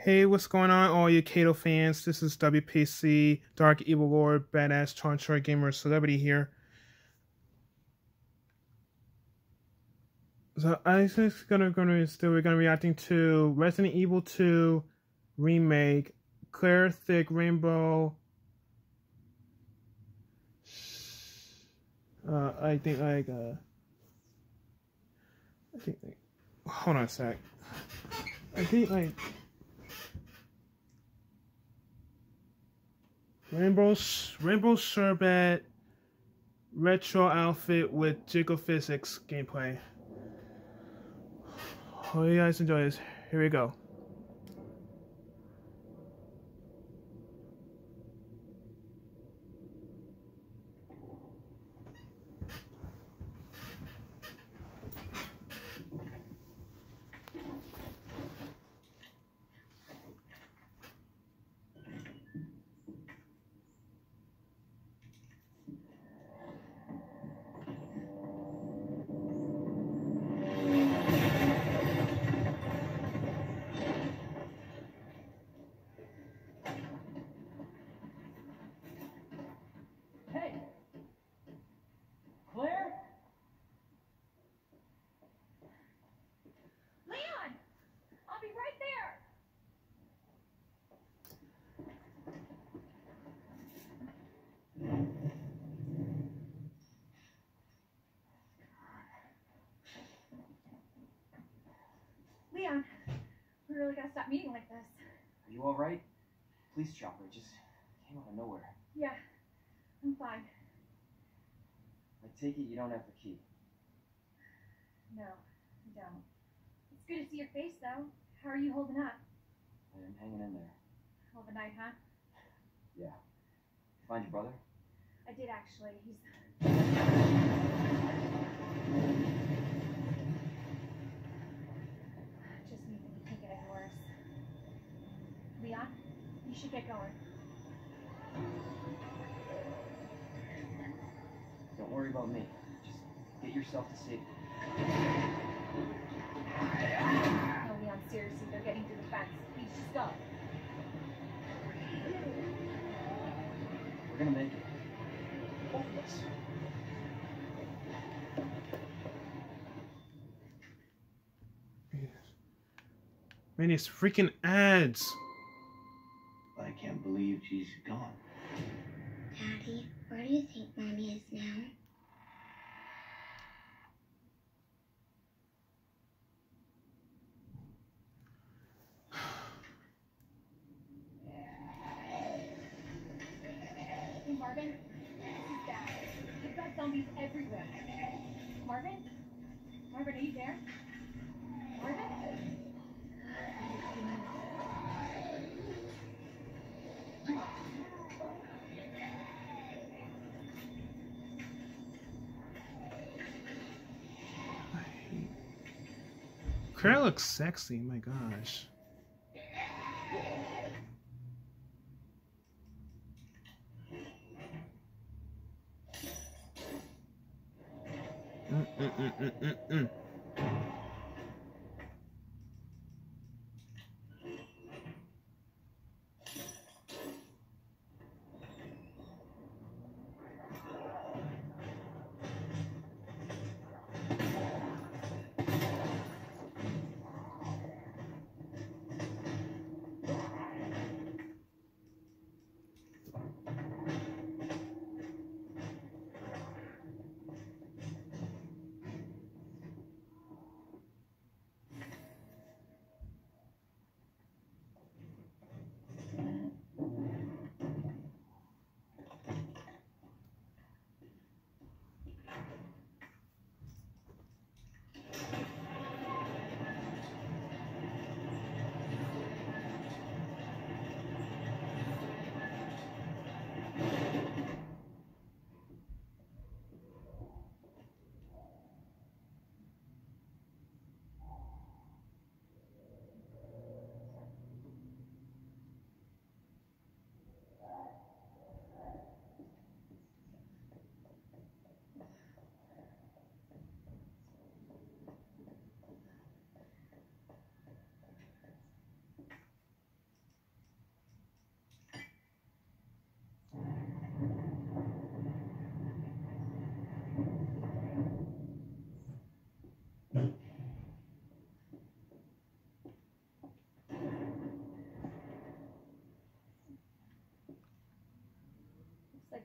Hey, what's going on, all you Kato fans? This is WPC, Dark Evil Lord, Badass Chonchor Gamer Celebrity here. So I just we're gonna be reacting to Resident Evil 2 remake, Clear Thick Rainbow. I think hold on a sec. I think Rainbow Sherbet retro outfit with Jiggle Physics gameplay. Hope you guys enjoy this. Here we go. Hey! Claire? Leon! I'll be right there! Leon, we really gotta stop meeting like this. Are you alright? Police chopper just came out of nowhere. Yeah, I'm fine. I take it you don't have the key. No, I don't. It's good to see your face, though. How are you holding up? I'm hanging in there. Hell of a night, huh? Yeah. Find your brother? I did, actually. He's... Just means that he can't get any worse. Leon, you should get going. Don't worry about me. Just get yourself to safety. No, Leon, seriously, they're getting through the fence. Please, just go. We're gonna make it. Both of us. Man, these freaking ads. I can't believe she's gone. Daddy, where do you think Mommy is now? Hey, Marvin, this is Dad. We've got zombies everywhere. Marvin? Marvin, are you there? Marvin? Claire looks sexy, my gosh. Mm-mm-mm-mm-mm-mm.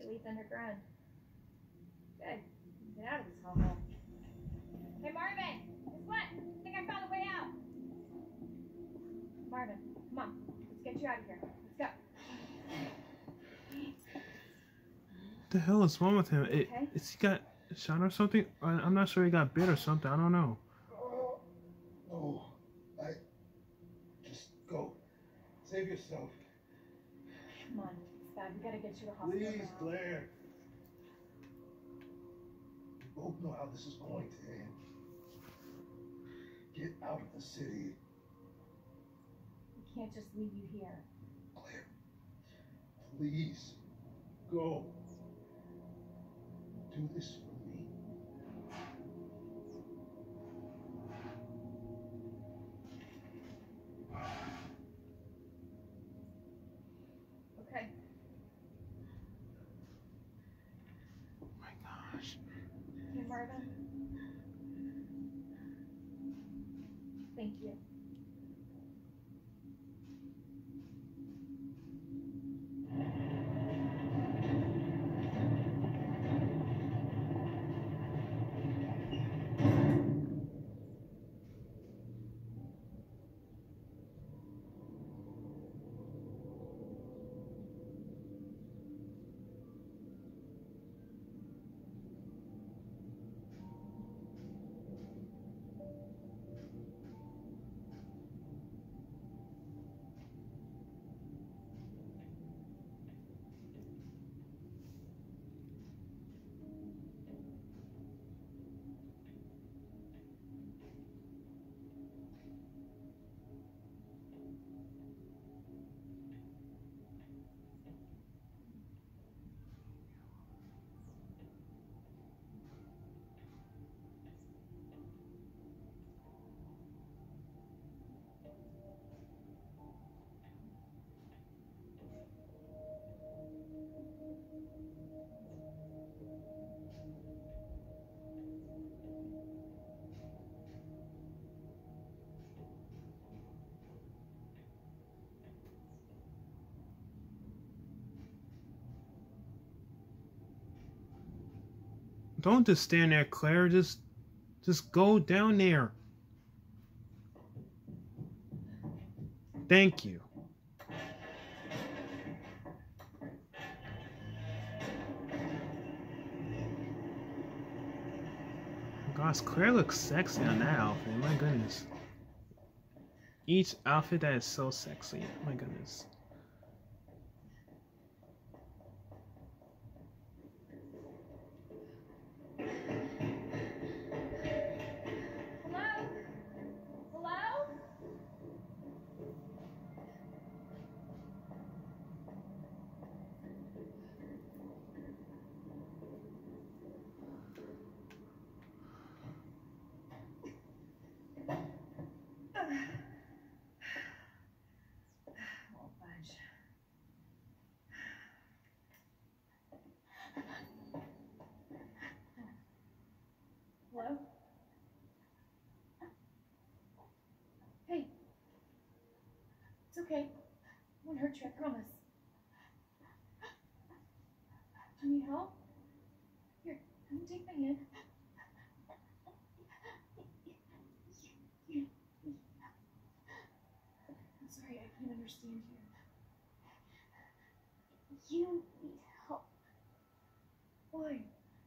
It leads underground. Good. Get out of this hellhole. Hey, Marvin! Guess what? I think I found a way out! Marvin, come on. Let's get you out of here. Let's go. What the hell is wrong with him? Okay. Is he got shot or something? I'm not sure he got bit or something. I don't know. No, I just go. Save yourself. Come on. It's bad. We gotta get you to the hospital Please, now. Claire. We both know how this is going to end. Get out of the city. We can't just leave you here. Claire, please, go. Do this for me. Okay. Oh my gosh. Hey, Marvin. Thank you. Don't just stand there, Claire. Just go down there. Thank you. Gosh, Claire looks sexy on that outfit. My goodness. Each outfit that is so sexy. My goodness. Hello? Hello? Oh, fudge. Hello? Hey. It's okay. I won't hurt you, I promise. Do you need help? Here, come and take my hand. I'm sorry, I can't understand you. You need help. Why?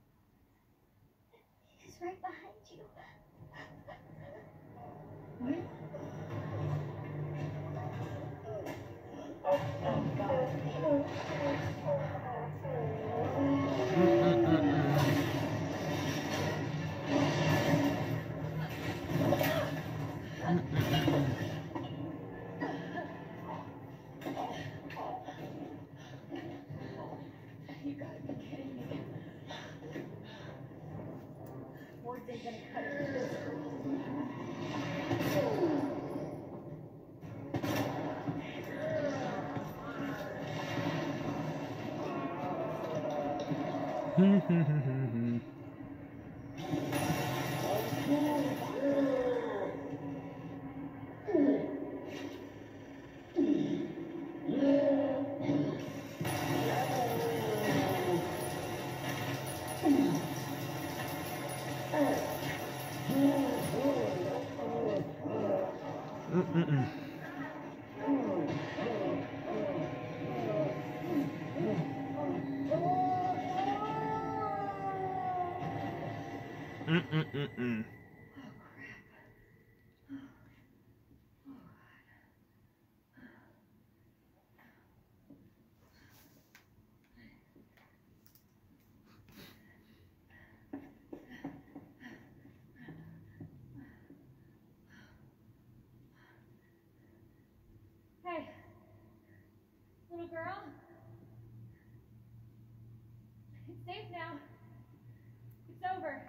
He's right behind you. What? You gotta be kidding me. Words ain't gonna cut it for this Mm-mm-mm. Mm-mm-mm-mm. Hey, little girl. It's safe now. It's over.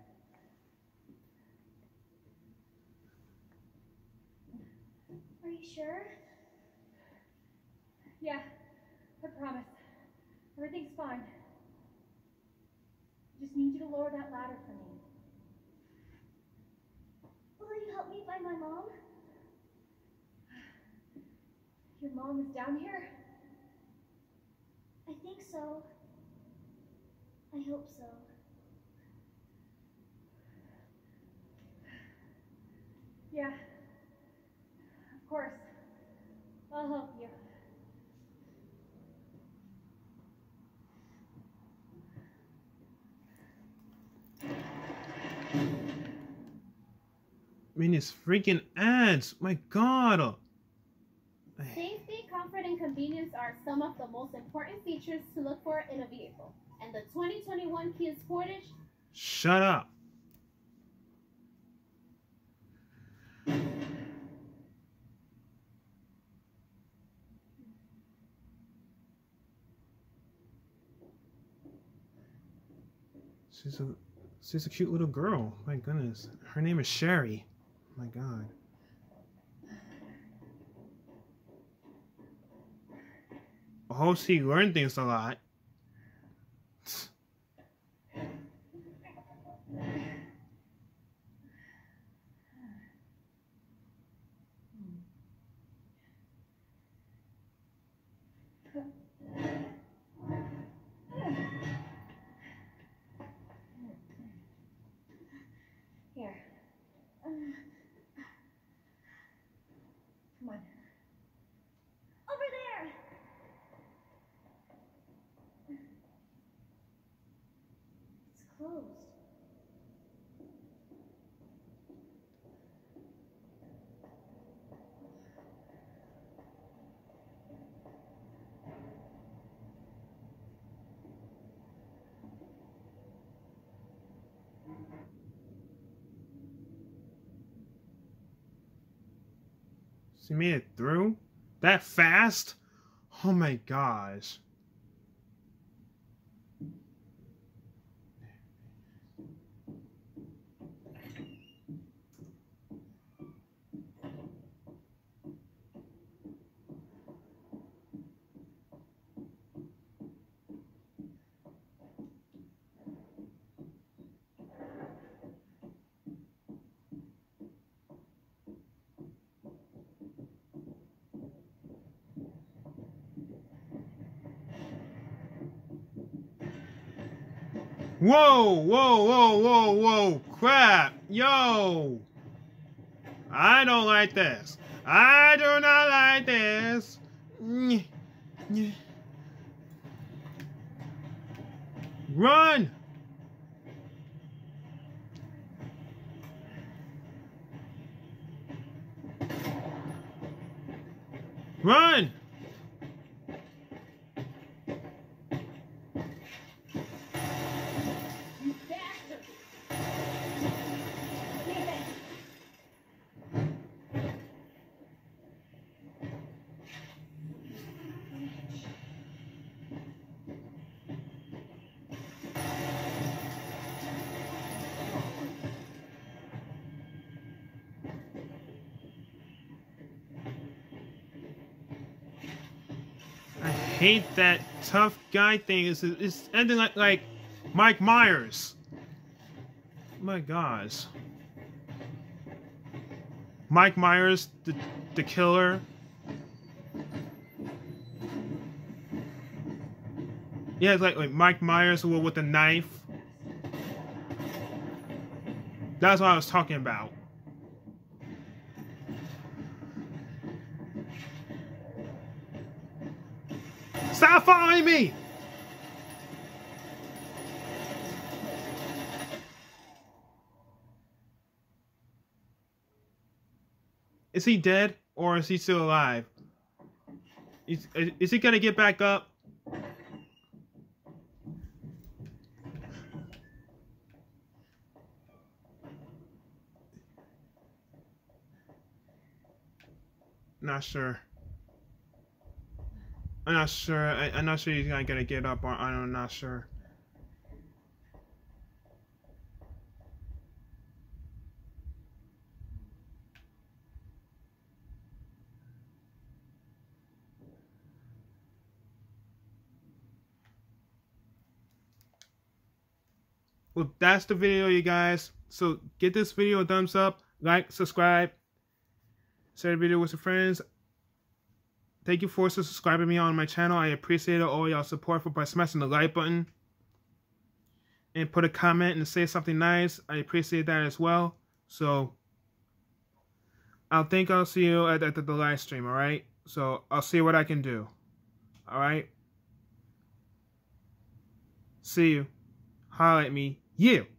Are you sure? Yeah, I promise. Everything's fine. I just need you to lower that ladder for me. Will you help me find my mom? Your mom is down here? I think so. I hope so. Yeah. Of course. I'll help you. I mean, these freaking ads. My God. Safety, comfort, and convenience are some of the most important features to look for in a vehicle. And the 2021 Kia Sportage. Shut up. She's a cute little girl. My goodness. Her name is Sherry. My God. I hope she learned things a lot. Here. Come on. Over there! It's closed. She made it through? That fast? Oh my gosh. Whoa, whoa, whoa, whoa, whoa, crap, yo. I don't like this. I do not like this. Run. Run. You bastard! Leave it! I hate that tough guy thing. It's ending like Mike Myers. My gosh. Mike Myers, the killer. Yeah, it's like Mike Myers with a knife. That's what I was talking about. Stop following me! Is he dead or is he still alive? Is he gonna get back up? Not sure. I'm not sure. I'm not sure he's gonna get up, or I'm not sure. Well, that's the video, you guys. So give this video a thumbs up, like, subscribe, share the video with your friends. Thank you for subscribing me on my channel. I appreciate all y'all support by smashing the like button. And put a comment and say something nice. I appreciate that as well. So I'll see you at the live stream, alright? So I'll see what I can do. Alright? See you. Holler at me. Yeah.